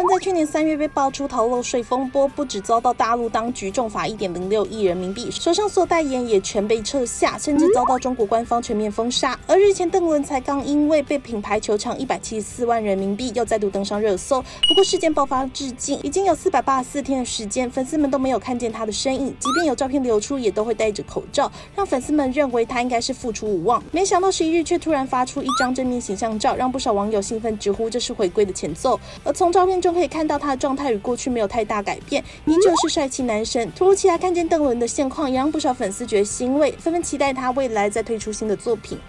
在去年3月被爆出逃漏税风波，不只遭到大陆当局重罚1.06亿人民币，手上所代言也全被撤下，甚至遭到中国官方全面封杀。而日前邓伦才刚因为被品牌求偿174万人民币，又再度登上热搜。不过事件爆发至今已经有484天的时间，粉丝们都没有看见他的身影，即便有照片流出，也都会戴着口罩，让粉丝们认为他应该是复出无望。没想到11日却突然发出一张正面形象照，让不少网友兴奋直呼这是回归的前奏。而从照片中可以看到他的状态与过去没有太大改变，依旧是帅气男神。突如其来看见邓伦的现况，也让不少粉丝觉得欣慰，纷纷期待他未来再推出新的作品。